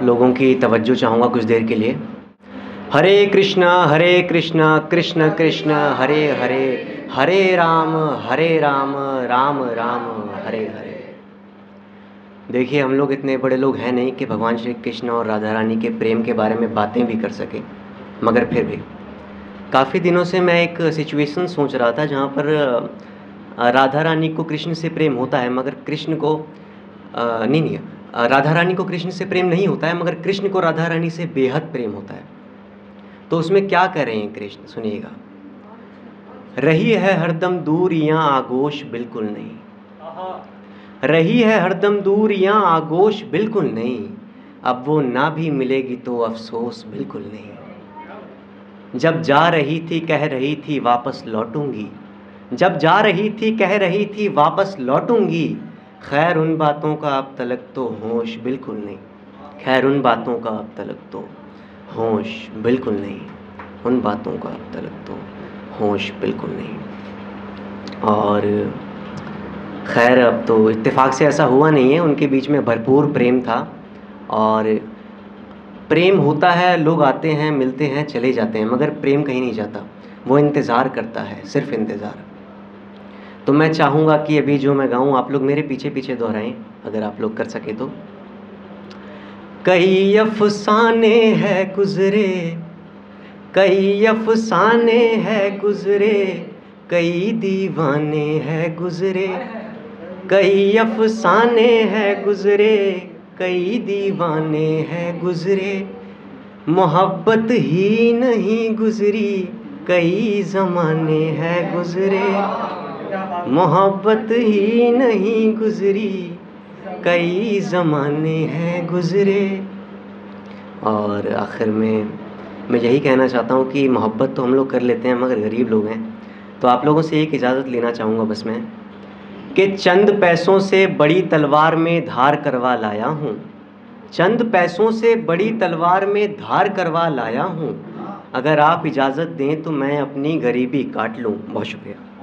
लोगों की तवज्जो चाहूँगा कुछ देर के लिए। हरे कृष्णा कृष्ण कृष्ण हरे हरे, हरे राम राम राम हरे हरे। देखिए, हम लोग इतने बड़े लोग हैं नहीं कि भगवान श्री कृष्ण और राधा रानी के प्रेम के बारे में बातें भी कर सकें, मगर फिर भी काफ़ी दिनों से मैं एक सिचुएशन सोच रहा था जहाँ पर राधा रानी को कृष्ण से प्रेम होता है, मगर कृष्ण को नहीं, राधा रानी को कृष्ण से प्रेम नहीं होता है, मगर कृष्ण को राधा रानी से बेहद प्रेम होता है। तो उसमें क्या कर रहे हैं कृष्ण, सुनिएगा। रही है हरदम दूर या आगोश बिल्कुल नहीं, रही है हरदम दूर या आगोश बिल्कुल नहीं, अब वो ना भी मिलेगी तो अफसोस बिल्कुल नहीं। जब जा रही थी कह रही थी वापस लौटूंगी, जब जा रही थी कह रही थी वापस लौटूंगी, खैर उन बातों का अब तलक तो होश बिल्कुल नहीं, खैर उन बातों का अब तलक तो होश बिल्कुल नहीं, उन बातों का अब तलक तो होश बिल्कुल नहीं। और खैर अब तो इत्तेफाक से ऐसा हुआ नहीं है, उनके बीच में भरपूर प्रेम था। और प्रेम होता है, लोग आते हैं मिलते हैं चले जाते हैं, मगर प्रेम कहीं नहीं जाता, वो इंतज़ार करता है, सिर्फ इंतज़ार। तो मैं चाहूँगा कि अभी जो मैं गाऊँ आप लोग मेरे पीछे पीछे दोहराएं, अगर आप लोग कर सके तो। कई अफसाने हैं गुज़रे, कई अफसाने हैं गुज़रे, कई दीवाने हैं गुज़रे, कई अफसाने हैं गुज़रे, कई दीवाने हैं गुज़रे, मोहब्बत ही नहीं गुज़री, कई ज़माने हैं गुज़रे, मोहब्बत ही नहीं गुज़री, कई ज़माने हैं गुज़रे। और आखिर में मैं यही कहना चाहता हूँ कि मोहब्बत तो हम लोग कर लेते हैं, मगर गरीब लोग हैं। तो आप लोगों से एक इजाज़त लेना चाहूँगा बस मैं, कि चंद पैसों से बड़ी तलवार में धार करवा लाया हूँ, चंद पैसों से बड़ी तलवार में धार करवा लाया हूँ, अगर आप इजाज़त दें तो मैं अपनी गरीबी काट लूँ। बहुत शुक्रिया।